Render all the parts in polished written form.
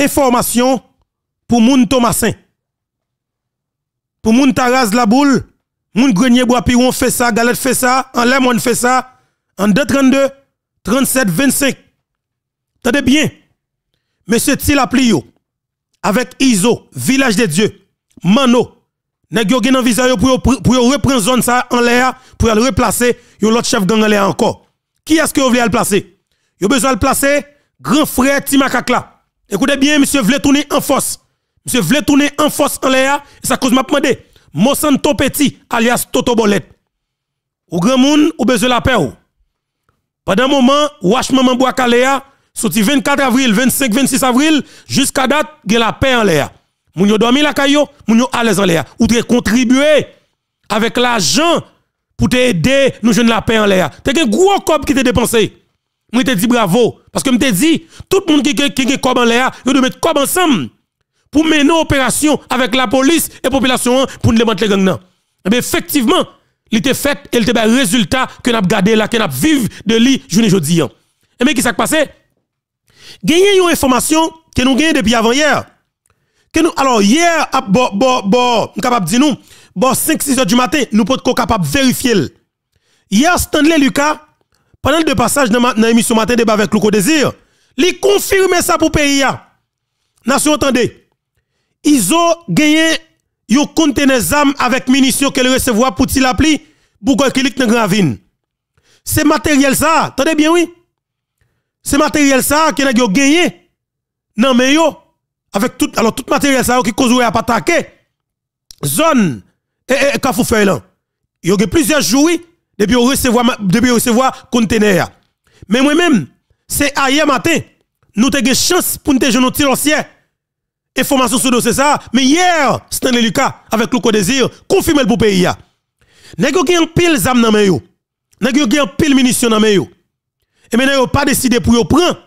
information pour moun Thomasin. Pour moun Taraz la boule, moun Grenier Bois Piron fait ça, Galette fait ça, en Lemon fait ça, en 232, 37, 25. Tenez bien, monsieur Tilapli avec Iso, Village des Dieux, Mano, nèg yo gen envisage pour reprendre zone ça en l'air pour le replacer yon l'autre chef gang en l'air encore. Qui est-ce que vous voulez le placer? Yo besoin le placer grand frère Timakak là. Écoutez bien, monsieur voulait tourner en force. Monsieur voulait tourner en force en l'air et ça cause m'a demandé Monsanto Petit alias Toto Bolette. Ou grand moun ou besoin la paix ou. Pendant un moment, Wash Maman Bois Kalea sorti 24 avril, 25, 26 avril jusqu'à date, gen la paix en l'air. Moun yo dormi la kayo, moun yo à l'aise en l'air. Ou te contribuer avec l'argent pour t'aider nous jeunes la paix en l'air. T'es un gros cob qui te dépensé. Moi te dit bravo parce que me te dit tout le monde qui a cob en l'air, yo doit mettre cob ensemble pour mener opération avec la police et population pour nous démanteler gang nan. Et bien effectivement, il était fait et il était un résultat que n'a gardé là que n'a vivre de lui journée jodi. Et bien qui s'est passé? Gagné une information que nous gagnons depuis avant hier. Que nous, alors hier, nous capable dire nous, 5-6 heures du matin, nous pouvons capable vérifier. Hier, Stanley Lucas, pendant le passage dans l'émission Matin débat avec Louko Désir, il confirme ça pour pays. Nation, entendez, ils ont gagné un conteneur d'armes avec munitions qu'elle recevoir pour Tilapli, pour qu'il clique dans Gravine. C'est matériel ça, attendez bien, oui. C'est matériel ça qui a gagné. Non, mais yo. Avec tout, alors tout matériel ça qui cause à pas attaquer. Zone et Kafoufeuille là. Il y a plusieurs jours depuis recevoir conteneur. Mais moi-même, c'est hier matin, nous avons une chance pour nous te jouer notre information sur le dossier ça. Mais hier, Stanley Lucas avec Louko Désir confirme le pour pays. Nèg yo gen pile zam nan men yo. Nèg yo gen pile munitions nan men yo. Et maintenant yo pas décidé pour yo prendre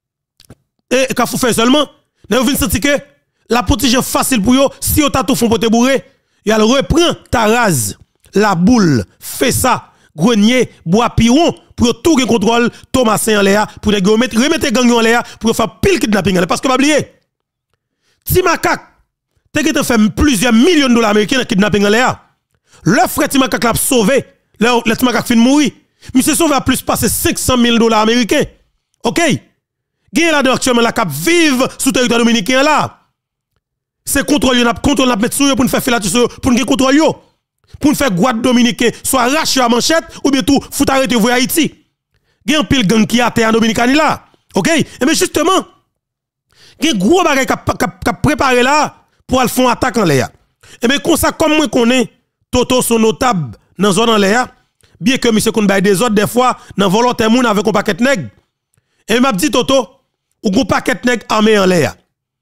et Kafoufeuille seulement. Nous venons sentir que la protéger facile pour eux, si vous avez tout fond pour te bourrer, il reprend Taraz, la boule, fait ça, Grenier, Bois Piron, pour tout le contrôle, Thomasin en l'air, pour remettre gang en l'air, pour faire pile kidnapping en l'air. Parce que pas oublier, Timakak, tu fait plusieurs millions de dollars américains dans kidnapping en l'air. Le frère Timakak l'a sauvé, le Timakak fin de mourir. Monsieur sauvé a plus passé 500 000 dollars américains. OK? Gen là actuellement la cap vive sous territoire dominicain là. C'est contrôle n'a mettre sur pour nous faire filature pour nous contrôle yo. Pour nous faire guade dominicain soit arraché à manchette ou bien tout faut arrêter voir Haïti. Gen pile gang qui a terre en dominicain là. OK? Et mais justement gen gros bagay qui préparé là pour aller faire attaque en l'air. Et mais comme ça comme moi connais Toto sont notables dans zone en l'air, bien que monsieur kon bay des autres des fois dans volontaire moun avec un paquet nèg. Et m'a dit Toto ou gon paquet nèg armé en l'air.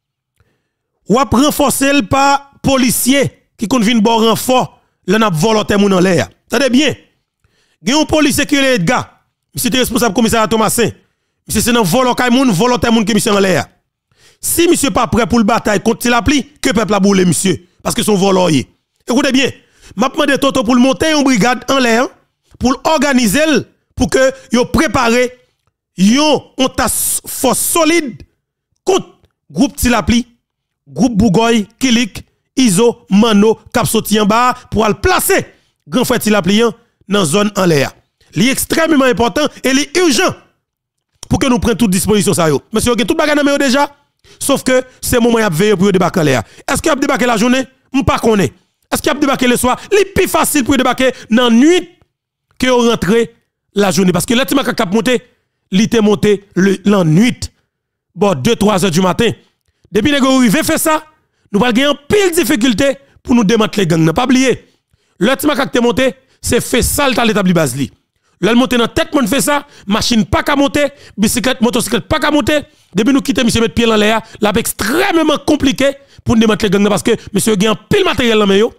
Ou ap renforcer par policier qui kon vinn bon renfort, là n'a volontaire moun en l'air. Attendez bien. Gen un policier qui est Edgar. Monsieur est responsable commissaire Thomasin. Monsieur c'est dans volontaire moun qui monsieur en l'air. Si monsieur pas prêt pour le bataille contre Tilapli, que peuple a boulé monsieur parce que son volontiers. Écoutez bien, m'a demandé Toto pour monter une brigade en l'air pour organiser pour que yo préparer yon on task force solide contre groupe Tilapli, groupe Bougoy, Kilik, Iso, Mano, Cap Soti en bas pour le placer grand frère Tilapli dans zone en l'air. Li extrêmement important et li urgent pour que nous prenions toute disposition ça yo. Monsieur tout bagage dans déjà sauf que c'est moment y a veiller pour débarquer en l'air. Est-ce qu'il y a débarquer la journée? M'pas connaît. Est-ce qu'il y a débarquer le soir? Li plus facile pour débarquer dans nuit que rentrer la journée parce que là tu m'as cap monter li te monté la nuit. Bon 2-3 heures du matin. Depuis que arrivé fait ça, nous va gagner pile difficulté pour nous démanteler gang. N'a pas oublier. Le ti makak te monté, c'est fait sale à l'établi base li. Le monter dans tête mon fait ça, machine pas qu'à monter, bicyclette, motocyclette pas qu'à monter. Depuis nous quitter monsieur mettre pied en l'air, là extrêmement compliqué pour nous démanteler gang parce que monsieur gagne pile matériel là mais yo.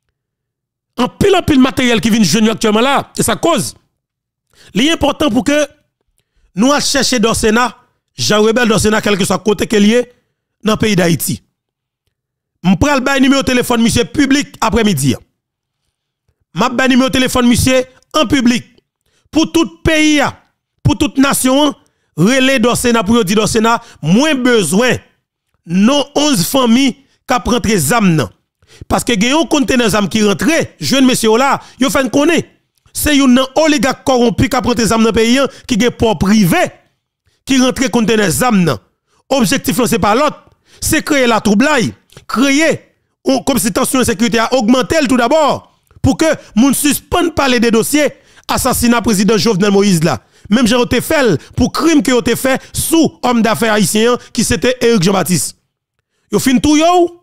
En pile matériel qui vient jeune actuellement là, c'est sa cause. L'important pour que nous allons chercher Dorsena, Jean Rebelle Dorsena, quel que soit côté qu'il y ait dans le pays d'Haïti. Je prends le numéro de téléphone, monsieur, public après-midi. Je prends le numéro de téléphone, monsieur, en public. Pour tout pays, pour toute nation, relais Dorsena pour dire Dorsena, moins besoin non 11 familles qui prennent des âmes. Parce que il y a un conteneur d'âmes qui rentre, jeune monsieur là, yo fait connaître. C'est un oligarque corrompu qui prend des âmes dans le pays qui est pour privé qui rentre conteneur d'âmes. Objectif c'est pas l'autre, c'est créer la trouble, créer comme si tension et sécurité a augmenté tout d'abord pour que moun suspende parler des dossiers assassinat président Jovenel Moïse là. Même j'ai été fait pour crime que été fait sous homme d'affaires haïtien qui c'était Éric Jean-Baptiste. Yo fin tout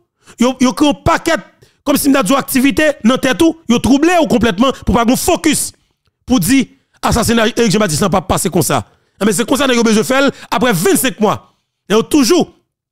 yo créé un paquet comme si m'da activité dans tête tout, yo troublé ou complètement pour pas gon focus pour dire assassinat Éric Jean-Baptiste n'a pas passé comme ça. Mais c'est comme ça que yo besoin faire après 25 mois. Et toujours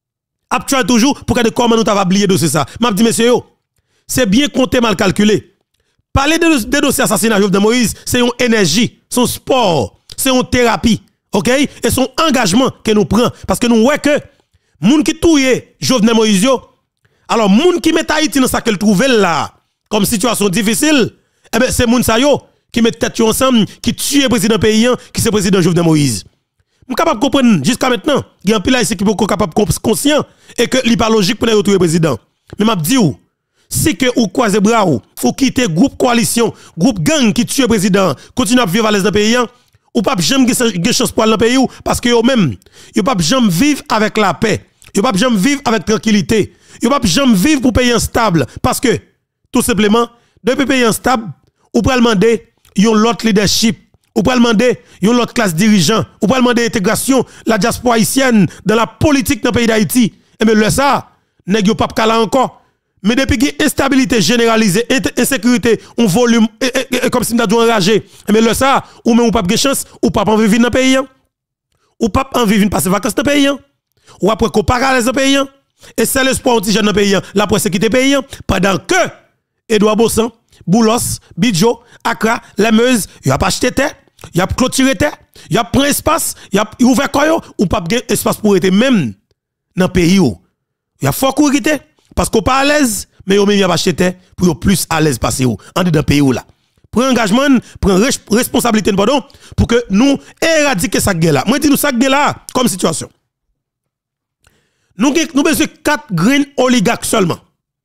actuel toujours pour que comment nous t'avons oublié de ça. M'a dit monsieur c'est bien compté mal calculé. Parler de dossiers assassinat Jovenel Moïse, c'est une énergie, son sport, c'est une thérapie, OK? Et son engagement que nous prenons parce que nous voyons que moun qui touye Jovenel Moïse alors moun qui met Haïti dans ça qu'elle trouve là comme situation difficile, eh ben c'est moun sa yo qui met tête ensemble qui tue président pays qui c'est président Jovenel Moïse. Je suis capable de comprendre jusqu'à maintenant, il y a un pile ici qui est capable de conscient et que n'est pas logique pour retrouver président. Mais je dis si que ou croise bras ou quitter groupe coalition, groupe gang qui tue président, continue à vivre à l'aise dans le pays ou pas jamais de chance pour aller dans le pays parce que eux même, ils pas jamais vivre avec la paix, ils pas jamais vivre avec tranquillité, ils pas jamais vivre pour pays stable parce que tout simplement depuis pays stable, ou pour demander yon l'autre leadership. Ou pas demander yon l'autre classe dirigeant, ou pas demander intégration la diaspora haïtienne dans la politique dans le pays d'Haïti. Et mais le ça, nèg yo pas kala encore. Mais depuis qu'il y a instabilité généralisée, insécurité, un volume comme si nous avons enragé. Et mais le ça, ou même ou pas de chance, ou pas envie vivre dans le pays. Ou pas envie de passer vacances dans le pays. Ou après qu'on parle dans le pays. Et c'est l'espoir anti jeune dans le pays, la presse quitte le pays pendant que Edouard Bossan, Boulos, Bidjo, Accra, les Meuse, il a pas acheté terre. Il a clôturé terre, il a pris espace, il a ouvert koyo ou pas de espace pour être même dans le pays. Il a fort courir parce qu'on pas à l'aise, mais il a acheté terre pour plus à l'aise passer en dedans le pays là. Prends engagement, prends responsabilité pardon pour que nous éradiquer ça guerre là. Moi dis nous ça guerre là comme situation. Nous besoin 4 green oligarques seulement.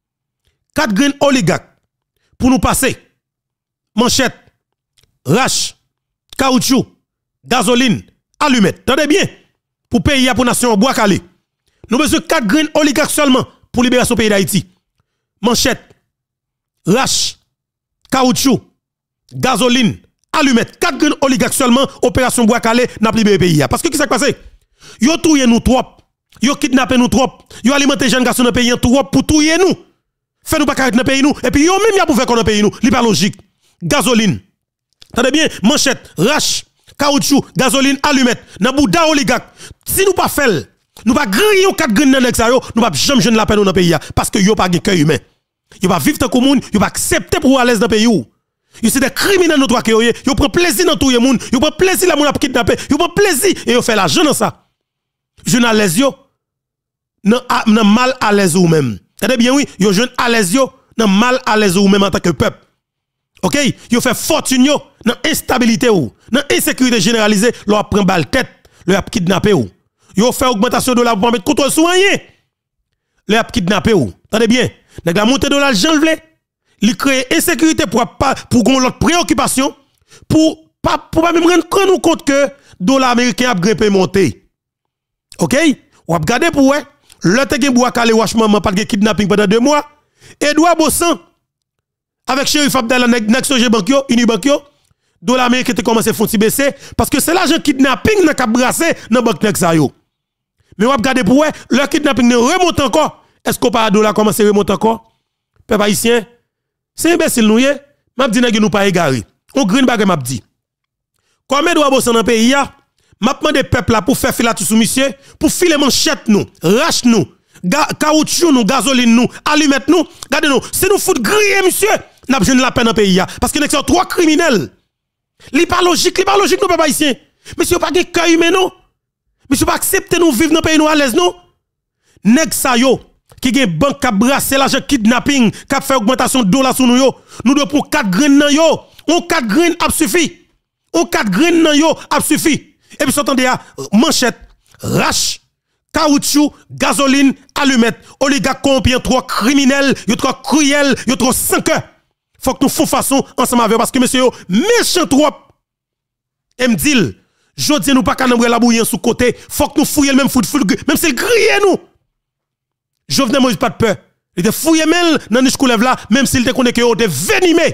4 green oligarques pour nous passer manchette, rache, caoutchouc, gasoline, allumette. Tendez bien. Pour payer pour nation bois calé. Nous besoin 4 green oligarques seulement pour libérer ce pays d'Haïti. Manchette, rache, caoutchouc, gasoline, allumette. 4 green oligarques seulement opération bois calé n'a libéré pays. Parce que qui s'est passé? Yo touye nous trop. Yo kidnappé nous trop. Yo alimenté jeunes garçons dans pays trop pour touyer nous. Fait nous pas carré dans pays nous et puis yo même y a pour faire qu'on dans pays nous. Li pas logique. Gasoline. Tendez bien, manchette, rache, caoutchouc, gasoline, allumette, nan bouda oligarque. Si nous pas fait, nous pas griller 4 graines dans l'exa yo, nous pas jamais jeune la peine dans le pays parce que yo pas de cœur humain. Yo pas vivre dans commune, yo pas accepter pour à l'aise dans le pays ou. Yo c'est des criminels notre que yo prend plaisir dans tout le monde, yo prend plaisir la moun a kidnapper, yo prend plaisir et yo fait l'argent dans ça. Jeune à l'aise yo nan mal à l'aise ou même. Tendez bien oui, yo jeune à l'aise yo nan mal à l'aise ou même en tant que peuple. OK, yo fait fortune yo dans instabilité ou, dans insécurité généralisée, lo prend balle tête, le a kidnappé ou. Yo fait augmentation de la pour mettre contrôle sur rien. Le a kidnappé ou. Attendez bien, nèg la montée de l'argent vle, li créer insécurité pour gon l'autre préoccupation pour pas même rendre compte que dollar américain a grimpé monter. OK? Ou a regarder pour ouais, le te gen bois calé wash maman pas de kidnapping pendant 2 mois. Edouard Bossan avec Chérif Abdallah nek soje bank yo, Unibank yo, dollar américain te commencé font ti baisser parce que c'est l'argent kidnapping n'a ka brasser dans banque nek sa yo. Mais on va regarder pour ouais, le kidnapping ne remonte encore. Est-ce qu'on pas dollar commence à remonter encore? Peuple haïtien, c'est imbécile nous yé. M'a dit nèg nous pas égaré. On green bagay m'a dit. Comme Edouard Bossan dans pays ya, m'a demandé peuple là pour faire filature sous monsieur, pour filer manchette nous, rache nous, caoutchouc nous, gasoline nous, allumette nous. Regardez nous, si nous fout griller monsieur, n'a besoin de la peine dans pays ya parce que nèg sont 3 criminels. Li pas logique nous peuple haïtien. Monsieur pas de cœur humain non. Monsieur pas accepter nous vivre dans pays nous à l'aise non. Nèg sa yo qui gen banque qui brasser l'argent kidnapping, qui fait augmentation de dollars sur nous yo, nous devons pour 4 graines nan yo. On 4 graines a suffi. On 4 graines nan yo a suffi. Et puis s'entendez à manchette, rache, caoutchouc, gasoline, allumette, oligarque corrompu, trop criminel, yo trop cruel, yo trop sans cœur. Faut que nous fassions façon ensemble avec parce que monsieur yo méchant trop. Et me dit, je dis nous pas qu'à la bouillie sous côté, faut que nous fouiller le même foot, même s'il grille nous. Jovenel Moïse pas de peur. Il était fouillé même dans niche coulève là, même s'il était connaît que yo était venimé.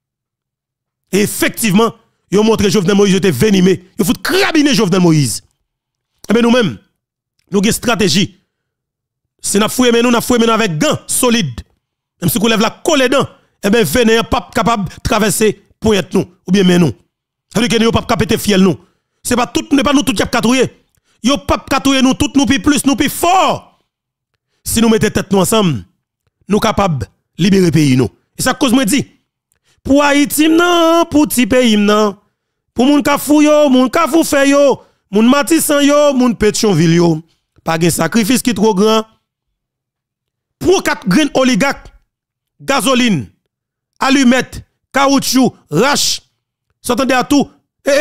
Et effectivement, yo montré Jovenel Moïse était venimé. Il faut crabiner Jovenel Moïse. Et bien nous-mêmes, nous avons une stratégie. Si nous fouillé nous fouillé avec gants solides. Même si nous lève la colle dedans, et bien venez pas capable de traverser pour être nous ou bien mais nous. Ça veut dire que nous pas capable de fiel nous. C'est pas tout n'est pas nous tout qui catouiller. Yo pas catouiller nous tout nous plus nous plus fort. Si nous mettons tête nous ensemble, nous capables de libérer le pays nous. Et ça cause moi dit pour Haïti non, pour petit pays non. Pour moun ka fou yo, moun ka fou fait yo, moun Matissan yo, moun Pétionville yo. Pas de sacrifice qui trop grand. Pour 4 grains oligarques, gasoline, allumette, caoutchouc, rache, s'entendez à tout,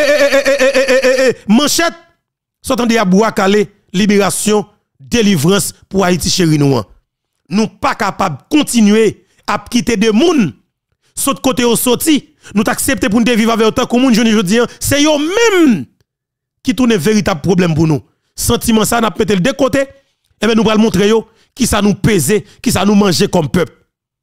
manchette, s'entendez à bois calé, libération, délivrance pour Haïti chéri nous. Nous pas capables de continuer à quitter des moun, saut côté au sorti, nous t'accepter pour nous vivre avec autant que moun je dis, c'est yo même qui tourne véritable problème pour nous. Sentiment ça n'a pété le de côté, et bien nous allons montrer yo qui ça nous pèse, qui ça nous mange comme peuple.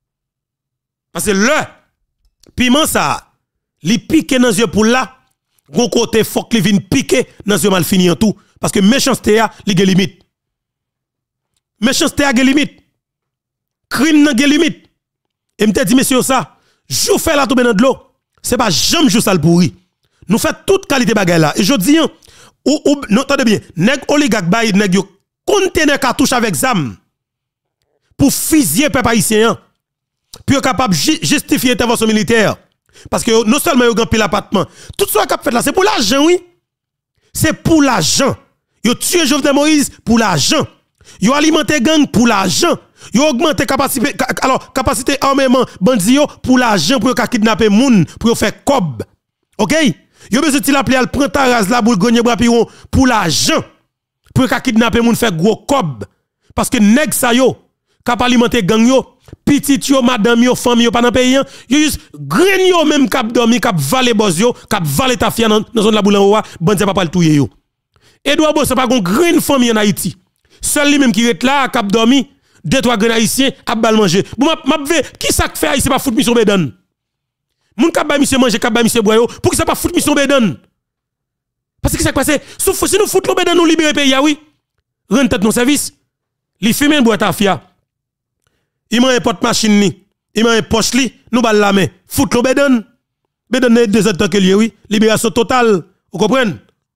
Parce que le piment ça, li pique dans yeux pour là, gon côté faut que li vienne piquer dans yeux mal fini en tout parce que méchanceté a li gen limite. Méchanceté a gen limite. Crime nan gen limite. Et m'te dit monsieur ça, jou fait la tomber dans de l'eau, c'est pas jamais jou ça le pourri. Nous fait toute qualité bagay là et je dis non attendez bien, nèg oligarque bay nèg yo conteneur cartouche avec zam pour fusiller peuple haïtien. Puis capable justifier intervention militaire parce que non seulement yo grand pile appartement, tout ça qu'a fait là c'est pour l'argent oui. C'est pour l'argent. Yo tué Jovenel Moïse pour l'argent. Yo alimenté gang pour l'argent. Yo augmenté capacité armement bandi pour l'argent pour kidnapper moun pour faire cob. OK? Yo besoin de l'appeler al prend taraz la boule gagner bras piron pour l'argent pour kidnapper moun faire gros cob parce que nèg sa yo k'ap alimenter gang yo petit yo madame yo famille yo pas dans pays yo juste grain yo même k'ap dormi k'ap valer boss yo k'ap valer ta fia dans zone la boule en haut bandi pas le touyer yo Edouard Boss pas gon grain famille en Haïti seul lui même qui est là k'ap dormi deux trois grain haïtien a bal manger bon m'a qui ça fait haïtien pas foot mission bedan moun k'ap ba monsieur manger k'ap ba monsieur boyo pour qui ça pas foot mission bedan parce que ça passe si nous foot le bedan nous libérer pays oui rendre tête nos service li fume boîte à fia il m'a un porte machine ni il m'a un poche li nous bal la main foot le bedan bedan des temps que lié oui libération totale vous comprenez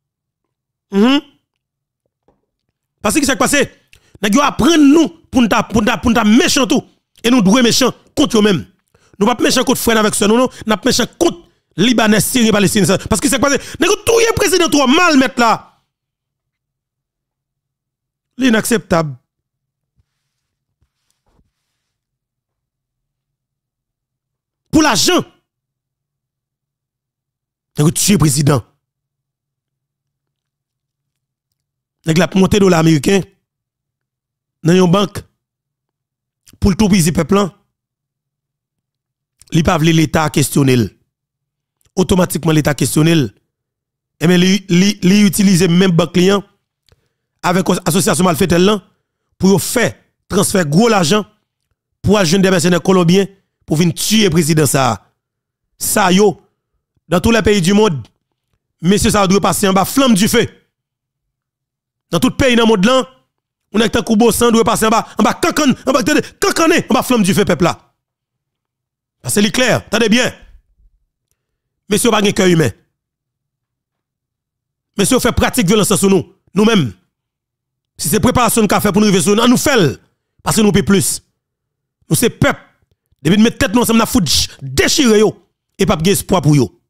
parce que ça passe nèg yo apprendre nous pour ta méchant tout et nous doué méchant contre eux même nous pas méchant contre frère avec ça non n'a méchant contre libanais syrien palestinien parce que ça passe nèg tout y président trop mal mettre là l'inacceptable pour l'argent nèg tuer président nèg la monter dollar américain dans une banque pour tout pays peuple li pa vle l'état questionner automatiquement l'état questionner et mais li utiliser même banque client avec association malfaiteur là pour faire transfert gros l'argent pour agenter des mercenaires colombiens pour venir tuer président ça yo dans tous les pays du monde monsieur ça doit passer en bas flamme du feu dans tout pays dans le monde là on est un coup bossan doit passer en bas cancané en bas flamme du feu peuple là parce que c'est clair attendez bien monsieur pas un cœur humain monsieur fait pratique violence sur nous nous-mêmes si c'est préparation qu'a fait pour nous arriver sur nous fait parce que nous peut plus nous c'est peuple depuis de mettre tête nous ensemble na fout déchirer yo et pas gain espoir pour yo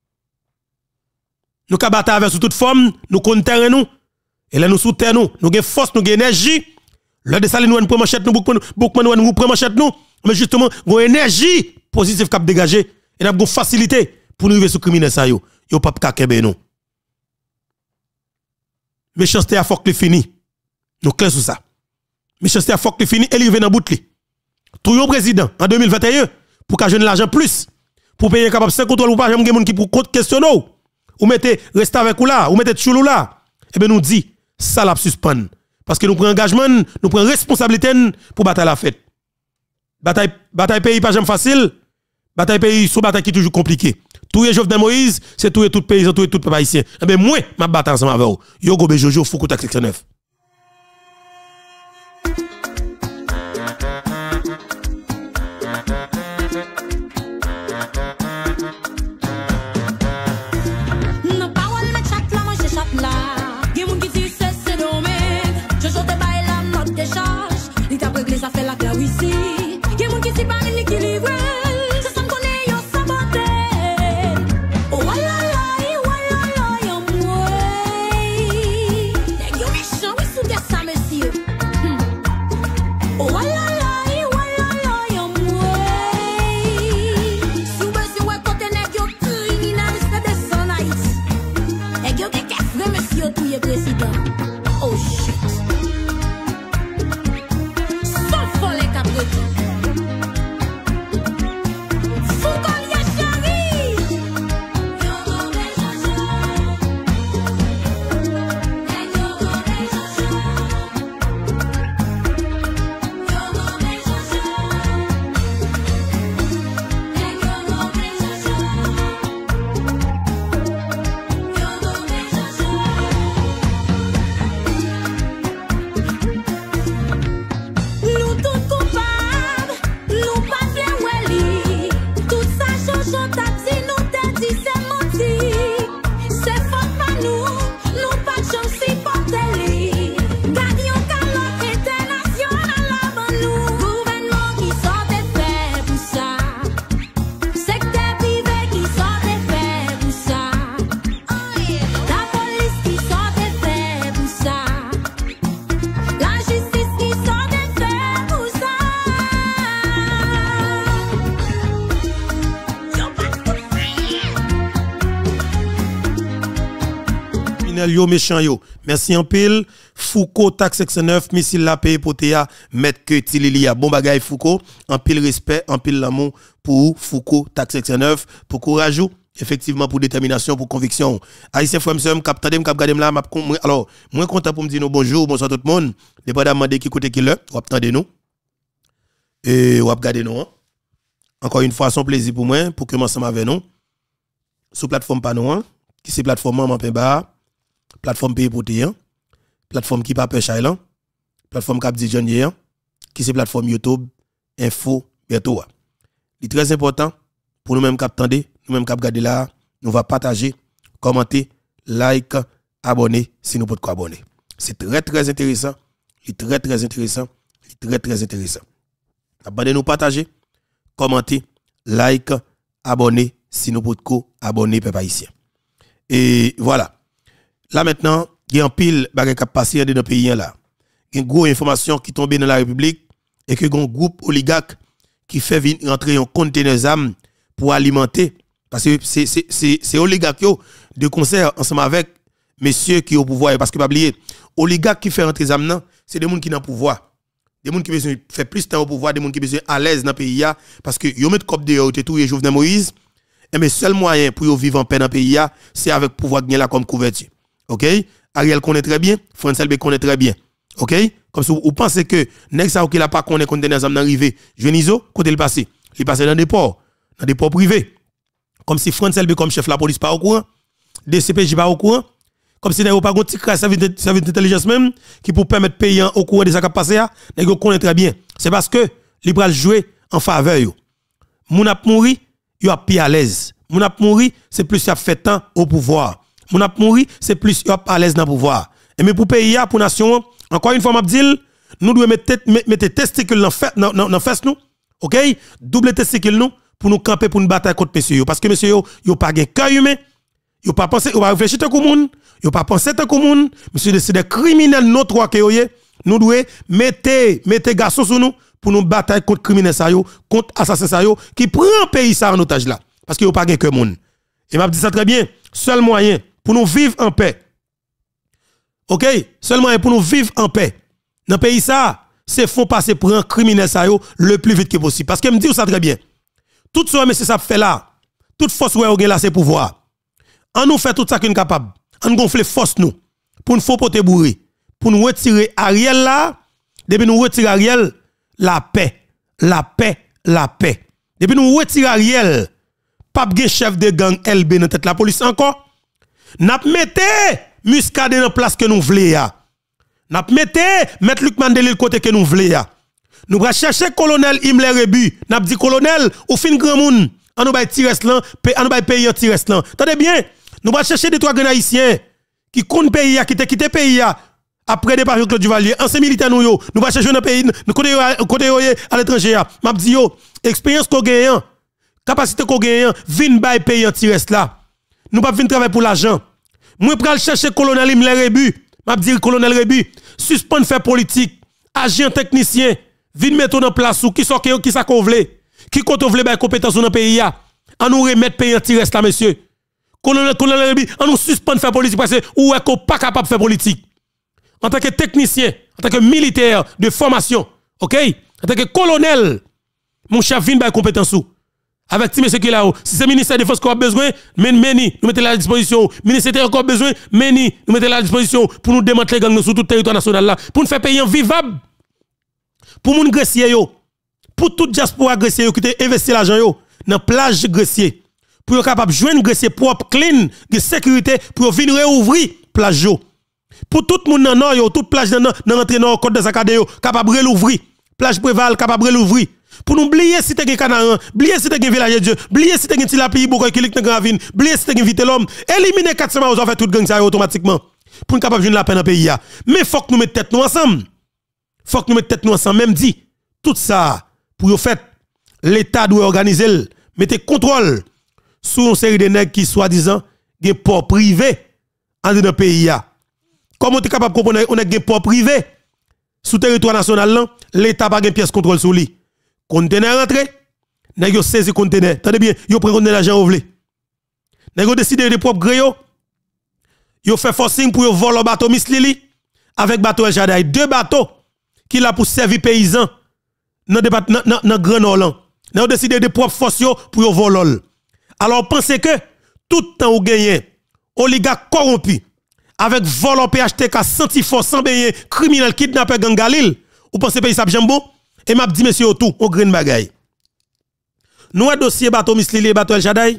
nous ka battre avec sous toute forme nous conterrer nous et là nous sous terre nous avons force nous avons énergie le de saline nous prend manchette nous boukman nous prend manchette nous mais justement une énergie positive cap dégager et n'a une facilité pour nous arriver sur criminel ça yo pas ka kebe nous méchanceté a faut que fini nous clair sur ça Michel faut que fini et il vient dans bout li. Tout yon président en 2021 pour qu'a jeune l'argent plus pour payer capable 5 contrôle ou pas jamais moun qui pour questionner ou mettez rester avec ou là ou mettez choulou là et ben nous dit ça la suspend parce que nous prenons engagement, nous prenons responsabilité pour bataille la fête. Bataille pays pas jamais facile. Bataille pays sous bataille qui toujours compliqué. Tout Jovenel Moïse, c'est tout pays, tout peuple haïtien. Eh ben moi, ma bataille ensemble avec vous. Yo go Jojo Foucault Tax section 9. Ça fait la classe ici. Il y a des gens qui s'y parlent l'équilibre. C'est ça qu'on est, yo saboté. Oh la la, yo moi. Yo méchant, oui, sous ça, monsieur. Oh la la, yo moi. Sous monsieur, ouais, côté nèg yo criminel, c'est des sans Haïti. Et yo qui frère, monsieur, tout est président. Oh shit. Yo méchant yo. Merci en pile. Foucault Tax section 9 missile la paye potéa mettre que Tililia bon bagay Foucault en pile respect en pile l'amour pour Foucault Tax section 9 pour courage effectivement pour détermination pour conviction. Haïtien frère m'sem cap tande m'kap gade là alors moi content pour me dire bonjour bonsoir tout le monde dépendamment de qui côté qui là ou attendez nous et ou regarder nous encore une fois son plaisir pour moi pour que ensemble avec nous sur plateforme pas nous qui c'est plateforme Maman Pemba plateforme pays potéen plateforme qui pas pêche island plateforme cap dit John hier qui c'est plateforme YouTube info bientôt. C'est très important pour nous même cap tande nous même cap garder là nous va partager commenter like abonner si nous pouvons abonner c'est très intéressant c'est très intéressant c'est très intéressant abonnez nous partager commenter like abonner si nous pouvons abonner peuple haïtien et voilà. Là maintenant, il y a un pile bagay qui passé dans le pays là. Il y a une grosse information qui tombe dans la République et que un groupe oligarque qui fait rentrer un conteneur d'armes pour alimenter parce que c'est oligarque de concert ensemble avec messieurs qui au pouvoir parce que pas oublier oligarque qui fait rentrer d'armes c'est des gens qui dans pouvoir. Des gens qui besoin faire plus de temps au pouvoir, des gens qui besoin à l'aise dans le pays parce que yo met cop dehors tout et Jovenel Moïse et mais seul moyen pour vivre en paix dans le pays c'est avec pouvoir gagner là comme couverture. OK? Ariel connaît très bien, François Selbe connaît très bien. OK? Comme si vous pensez que nèg ça qui l'a pas connaît conteneur zam arrivé, Jenizo côté le passé. Il passé dans des ports privés. Comme si François Selbe comme chef la police pas au courant, DCPJ pas au courant, comme si n'a pas un petit service d'intelligence même qui pour permettre payant au courant de ça qui passé là, nèg connaît très bien. C'est parce que li pral jouer en faveur yo. Moun ap mouri, yo a pi à l'aise. Moun ap mouri, c'est plus y a fait temps au pouvoir. Mon ap mouri, c'est plus à l'aise dans le pouvoir. Et mais pour pays, pour nation, encore une fois, m'a dit, nous devons mettre testicules dans fesse nous. OK? Double testicules nous pour nous camper pour nous battre contre monsieur. Parce que monsieur, yo pas gen cœur humain. Yo pas pensé, yo pas réfléchir tant que moun. Yo pas pensé tant que moun. Monsieur, c'est des criminels notoires que yo. Nous devons mettre garçons sur nous pour nous battre contre criminels ça yo, contre assassins ça yo, qui prend pays ça en otage là. Parce que yo pas gen cœur moun. Et m'a dit ça très bien. Seul moyen pour nous vivre en paix. OK? Seulement pour nous vivre en paix. Dans le pays ça, c'est font passer pour un criminel ça yo le plus vite que possible. Parce que me dit ça très bien. Tout ça, mais c'est ça fait là. Toute force ouais, là, c'est pouvoir. On nous fait tout ça qu'on est capable. On gonfle force nous. Pour nous faut poter bourré. Pour nous retirer Ariel là. Depuis nous retirer Ariel, la paix. La paix, la paix. Depuis nous retirer Ariel, pas de chef de gang LB dans tête la police encore. N'a mette Muscadet dans place que nous voulons ya. N'a mette mettre Luc Mandela côté que nous voulons ya. Nous va chercher colonel Himmler Rebu. N'a dit colonel ou fin grand monde. On nous va tirer là, on nous va payer tirer là. Attendez bien, nous va chercher des trois grands haïtiens qui comptent pays qui te quitter pays après départ Claude Duvalier, ancien militaire nous va chercher dans pays côté à l'étranger m'a dit yo, expérience qu'on gagne, capacité qu'on gagne, vinn bay pays tirer là. Nous pas venir travailler pour l'argent. Moi pral chercher colonel Himmler Rebu, m'a dit colonel Rebu, suspendre faire politique, agent technicien, vinn mettre en place ou qui ça qu'on veut. Qui compte vle bay compétence dans le pays a on nous remettre pays anti reste là monsieur colonel on nous suspend faire politique parce que ou est qu'on pas capable de faire politique en tant que technicien en tant que militaire de formation OK en tant que colonel mon chef vinn bay compétence ou avec ti monsieur qui là si c'est ministère de défense qu'on a besoin meni nous mettez à la disposition ministère encore besoin meni nous mettez à la disposition pour nous démanteler gang sur tout le territoire national là pour nous faire pays vivable pour moun grecier yo pour toute diaspora grecier qui te investi l'argent yo dans plage grecier pour être capable joindre grecier propre clean de sécurité pour venir réouvrir plage yo pour tout monde dans nord yo toute plage dans rentrer dans côte de Zacadé yo capable réouvrir plage Préval capable réouvrir pour nous oublier si t'es Canaran oublier si t'es village de Dieu oublier si t'es Tilapi Bokoy qui lik dans Gravine oublier si t'es Vite l'homme éliminer 400 on fait tout gang ça automatiquement pour capable joindre la paix dans pays là mais faut que nous mettre tête nous ensemble faut que nous mettre tête nous ensemble même dit tout ça pour yo fait l'état doit organiser mettez contrôle sur une série de nègres qui soi-disant gen port privé en dans pays a comment tu capable comprendre on a gen port privé sous territoire national là l'état pas gen pièce contrôle sur lui conteneur rentré nèg yo saisi conteneur attendez bien yo prend conteneur l'argent ou vle nèg yo décider de propre gré yo fait forcing pour yo voler bateau Miss Lily avec bateau El Shaddai 2 bateaux qui là pour servir paysans dans Grand Nord. Nous avons décidé de propre force pour voler. Alors pensez que tout temps ou gagné oligarque corrompu avec volant PHTK senti force sans bain criminel kidnappeur gang Galil ou pensez pays ça jambo et m'a dit monsieur tout au green bagay. Nous un dossier bateau Miss Lily bateau El Shaddai.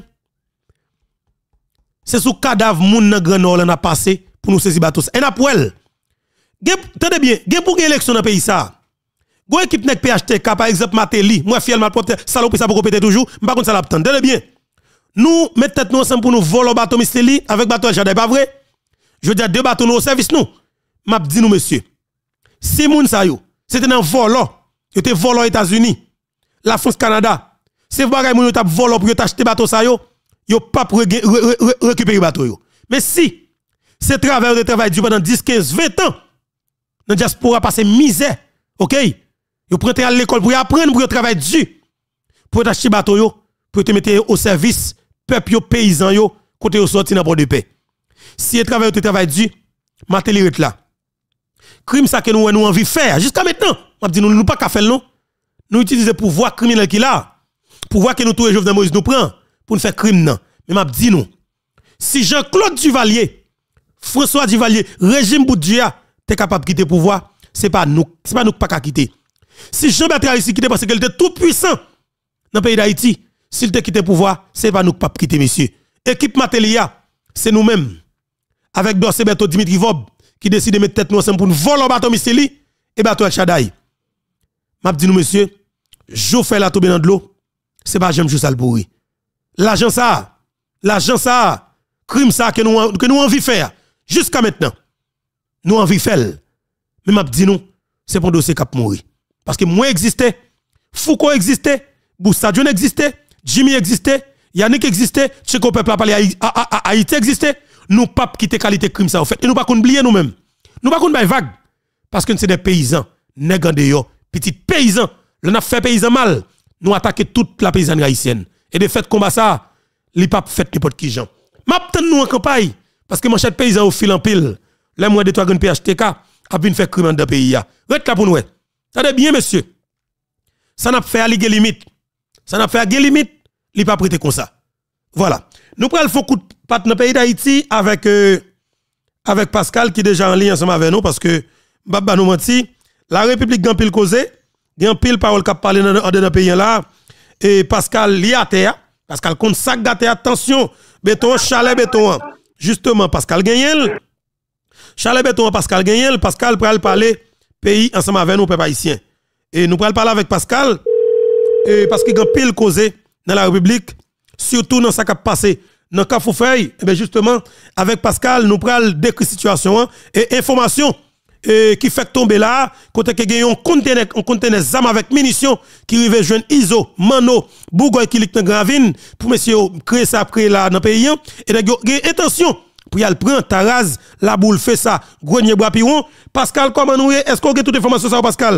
C'est sous cadavre moun dans Grand Nord on a passé pour nous saisir bateau. Et n'après attendez bien, gen pour élection dans pays ça. Go équipe nek PHTK par exemple Mateli, moi fiel mal propre salope ça pour répéter toujours, m'pas contre ça l'attend. Tenez bien. Nous mettons tête nous ensemble pour nous voler bateau Misteli avec bateau Jardin pas vrai? Je veux dire 2 bateaux nous au service nous. M'a dit nous monsieur. Si moun sa yo, c'était un volant, yo te volant aux États-Unis, la France Canada. C'est bagay moun yo t'a volant pour yo t'acheter bateau sa yo pas pour récupérer bateau yo. Mais si c'est travail de travail du pendant 10, 15, 20 ans dans diaspora passer misère, OK? Yo prêté à l'école pour apprendre pour travailler dur pour acheter bateau yo pour te mettre au service peuple yo paysan yo côté yo sorti dans port de paix. Si travail te travail dur, mateli là. Crime ça que nous envie faire jusqu'à maintenant. M'a dit nous pas qu'à faire non. Nous utiliser pouvoir criminel qui là. Pouvoir que nous tout Jovenel Moïse nous prend pour nous faire crime non. Mais m'a dit nous si Jean-Claude Duvalier, François Duvalier, régime Boudjia t'es capable de quitter pouvoir, c'est pas nous pas qu'à quitter. Si Jean-Bertrand Aristide quitte parce qu'il était tout puissant dans le pays d'Haïti, s'il te quitté pouvoir, c'est pas nous pas quitter monsieur. Équipe Matelia, c'est nous-mêmes avec Dorsey Berto Dimitri Vob qui décide de mettre tête nous ensemble pour nous voler bateau Misteli et bateau El Shaddai. M'a dit nous monsieur, je fais la tomber dans de l'eau, c'est pas j'aime juste ça le pourri. L'argent ça, crime ça que nous envie faire jusqu'à maintenant. Nous envie faire. Mais m'a dit nous, c'est pour dossier cap mourir. Parce que moi existais, Foucault existait, Boussadion existait, Jimmy existait, Yannick existait, Tcheko Peuple a parlé Haïti existait, nous pas quitter qualité crime ça en fait. Et nous pas qu'on oublier nous-mêmes. Nous pas qu'on bail vague. Parce que c'est des paysans, nèg en dehors, petits paysans, l'on a fait paysan mal, nous attaquer toute la paysanne haïtienne. Et de fait combat ça, li pas fait n'importe qui gens. M'attend nous en campagne parce que mon cher paysan au fil en pile. Les moins de 3 grands PHTK a bien fait crime dans le pays. Reste là pour nous. Attendez bien, monsieur. Ça n'a pas fait à ligue limite. Ça n'a fait à limite, il pas prêté comme ça. Voilà. Nous prenons le coup de patte dans le pays d'Haïti avec avec Pascal qui est déjà en ligne ensemble avec nous parce que Baba nous menti, la République gagne pile causé, gagne pile parole qui parler dans le pays là et Pascal li à terre, Pascal compte sac gâté attention, béton chalet béton. Justement Pascal gagne. Chalet béton Pascal gagne, Pascal pral parler pays ensemble avec nous peuple haïtien. Et nous pral parler avec Pascal et parce qu'il gagne pile causé dans la République surtout dans ça qui a passé dans Kafoufeuille, et bien justement, avec Pascal, nous prenons décrire situation et information qui fait tomber là, côté que gagne un conteneur zam avec munitions qui rive jeune ISO, Mano, Bougoy qui lik dans Gravine pour monsieur créer ça après là dans pays et gagne intention pour y aller prendre Taraz, la boule fait ça, grenier bois piron. Pascal, comment nous est-ce qu'on a toute information ça Pascal?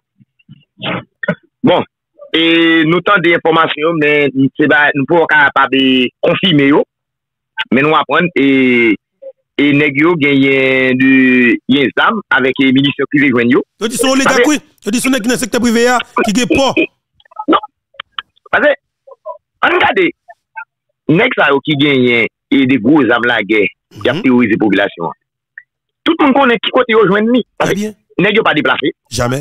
Bon, et nous tentons des informations, mais nous ne pouvons pas confirmer, mais nous apprenons et Negio gagne de Yenzam avec les ministres privés joignaux. Tu dis son oligarque, oui. Tu dis son dans le secteur privé qui gagne pas. Non. Parce que, regardez, Neg ça qui gagne et des gros âmes la guerre qui a terrorisé la population. Tout le monde connaît qui côté rejoindre ni. Negio pas déplacé. Jamais.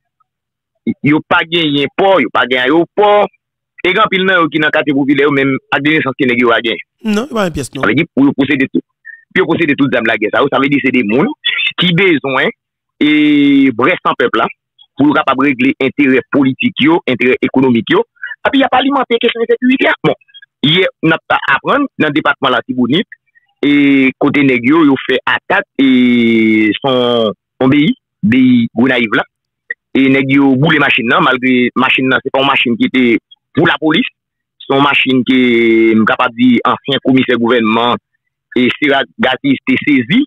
Yo pas gagné port, yo pas gagné aéroport. Et quand pile nan qui dans quartier populaire même à des naissances qui nèg yo a gagné. Non, pas une pièce non. Ça veut dire pour posséder tout. Puis posséder toute dame la guerre ça veut dire c'est des monde qui besoin et bref sans peuple là pour capable régler intérêt politique yo, intérêt économique yo. Et puis il y a pas alimenter question de sécurité. Bon, hier n'a pas apprendre dans département la Tibonite et côté nèg yo fait attaque et son pays Gonaïve là. Et nèg yo boule machine nan malgré machine nan c'est pas une machine qui était pour la police, c'est une machine qui est capable dire ancien commissaire gouvernement et Sira Gati était saisi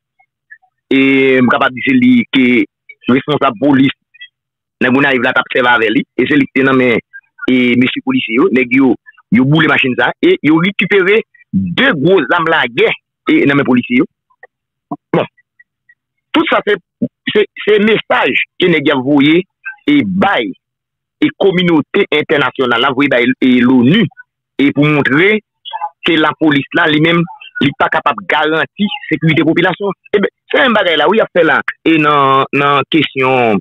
et capable dire c'est lui qui responsable police nèg yo arrive là t'a observer avec lui et c'est lui qui nommé et monsieur policier yo nèg yo boule machine ça et yo récupéré deux gros armes la guerre et nommé policier yo. Bon. Tout ça c'est message que nèg yo envoyé et bail et communauté internationale là et l'ONU et pour montrer que la police là lui-même n'est pas capable de garantir sécurité population. Et ben c'est un bagage là oui a fait là et dans question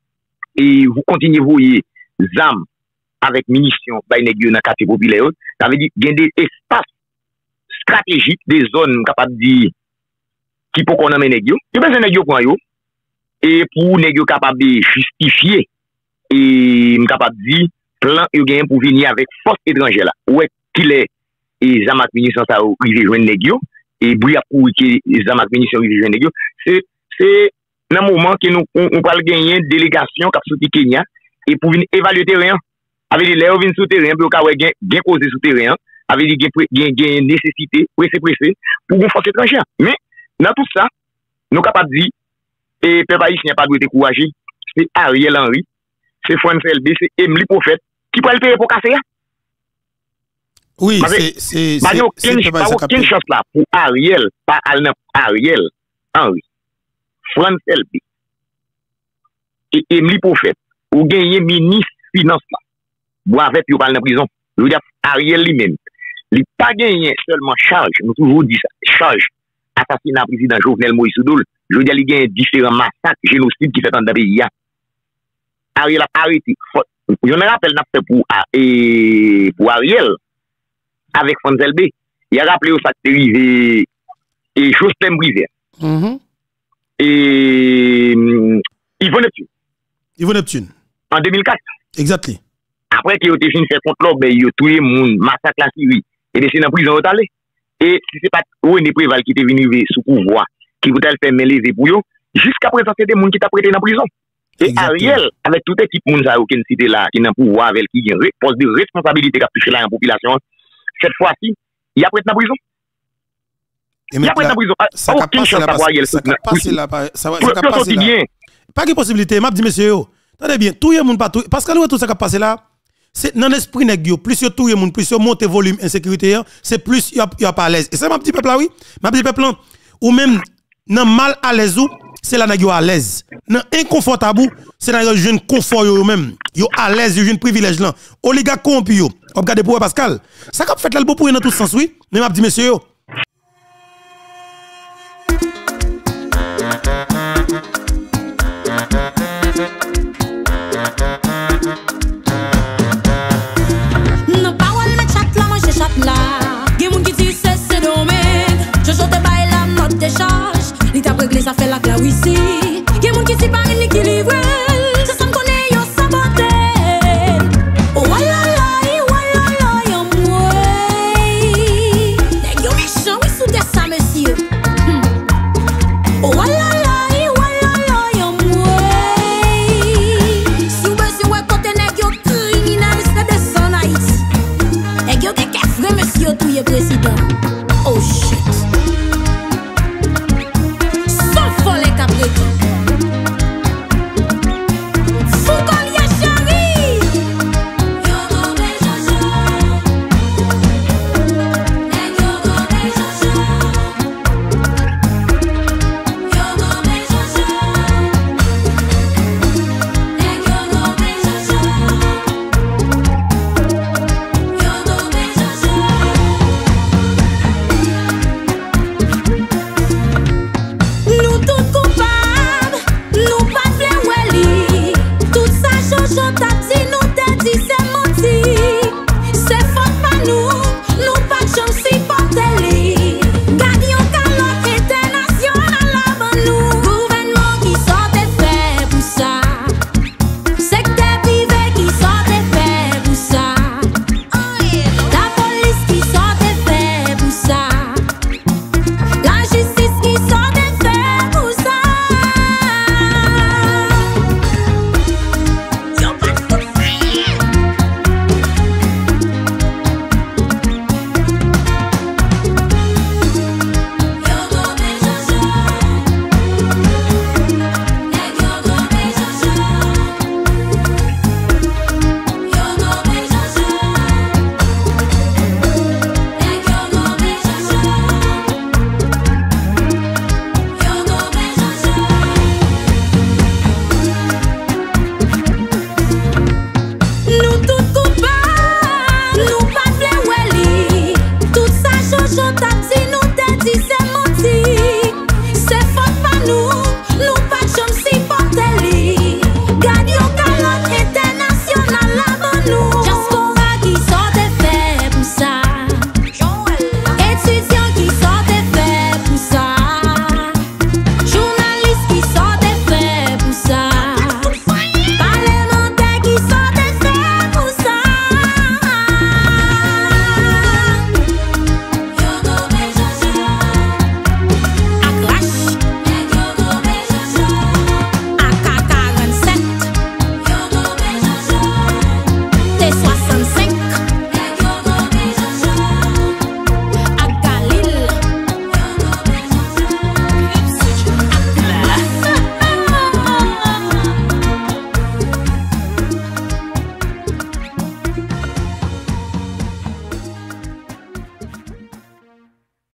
et vous continuez voyer armes avec munitions bail nèg yo dans quartier populaire ça veut dire il y a des espaces stratégiques des zones capable dire qui pour qu'on amène nèg yo besoin nèg yo prend yo et pour nèg yo capable de justifier et capable de dire plan yo gagne pour venir avec force étrangère là ouais qu'il est et zamak munitions ça rive joindre nèg yo et bouya pour que zamak munitions rive joindre nèg yo c'est dans moment que nous on va gagner délégation cap sorti Kenya et pour venir évaluer terrain avec les lèvres venir sur terrain pour ka ouais gain causer sur terrain avec gain nécessité pressé pour une force étrangère mais dans tout ça nous capable dire et peuple haïtien pas doit être découragé c'est Ariel Henry c'est François LB, c'est Emily Prophète qui peut le payer pour casser. Oui, c'est aucune chance là pour Ariel, pas Ariel Henry. François LB et Emily Prophète ou gagner ministre finance là. Bon avec yo parler en prison. Je veux dire Ariel lui-même, il pas gagné seulement charge, nous toujours dit ça, charge assassinat président Jovenel Moïse Soudoul. Je veux dire il gagne différents massacres, génocides qui fait dans le pays. Ariel a arrêté. Je me rappelle n'a fait pour Ariel avec François LB. Il a rappelé au facteur et Jospin Brivet. Et Yvon Neptune. En 2004. Exactement. Après qu'il a été fini faire contre l'homme, il a tué moun, massacre la Syrie. Et c'est dans la prison allé. Et si c'est pas René Préval qui était venu sous pouvoir, qui voulait faire mêler pour eux, jusqu'à présent c'est des gens qui t'a prêté dans la prison. Et Ariel, avec toute équipe Mounza aucune cité là, qui n'a pouvoir avec qui vient poste de responsabilité qu'a touché la population, cette fois-ci, il y a prêté dans la prison. Il y a prêté dans la prison. Ça va passer là. Ça va passer là. Pas de possibilité, m'a dit monsieur, attendez bien, tout le monde pas tout. Parce que tout ça qui a passé là, c'est dans l'esprit nèg yo, plus tout le monde, plus monter volume insécurité, c'est plus il y a pas à l'aise. Et ça m'a dit peuple là oui, m'a dit peuple ou même nan mal à l'aise c'est là nèg yo à l'aise. Dans inconfortable, c'est dans jeune confort yo même. Yo à l'aise, yo jeune privilège là. Oligarque corrompu yo. On regarde pour Pascal. Ça qu'a fait là le pour dans tout sens oui. Mais m'a dit monsieur yo. Non parole mais chat là, moi je chat là. Gen moun qui dit c'est domaine. Je te baille la note de charge. Li t'a réglé ça fait la cla ici. Gen moun qui dit pas l'équilibre. C'est ça me connaît yo saboté. Oh walala, yo moi. Nèg yo méchant oui sous terre ça monsieur. Oh walala, yo moi. Si ou besoin ouais côté nèg yo criminel c'est descend Haïti. Nèg yo te kefre monsieur tout ye président. Oh shit. Sans folle capre. Fou collier chéri. Yo go be jojo. Nèg yo go be jojo. Yo go be jojo. Nèg yo go be jojo. Yo go be jojo. Nous tous coupables, nous pas faire weli. Tout ça Jojo t'a